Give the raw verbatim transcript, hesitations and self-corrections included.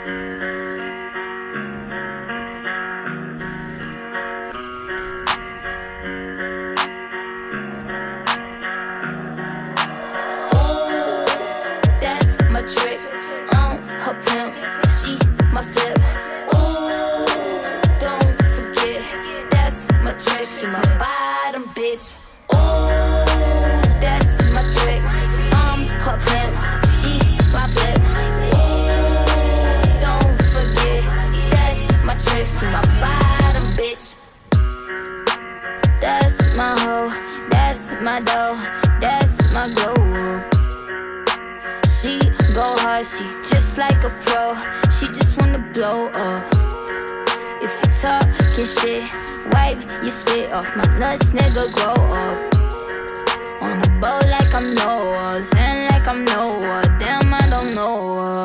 Trick on her pimp, she my flip. Ooh, don't forget, that's my trick. She my bottom bitch. Ooh, that's my trick. I'm her pimp, she my flip. Ooh, don't forget, that's my trick. She my bottom bitch. That's my hoe, that's my dough, that's my glow. She go hard, she just like a pro. She just wanna blow up. If you talkin' shit, wipe your spit off my nuts, nigga, grow up. On a boat like I'm Noah, Zen like I'm Noah. Damn, I don't know her.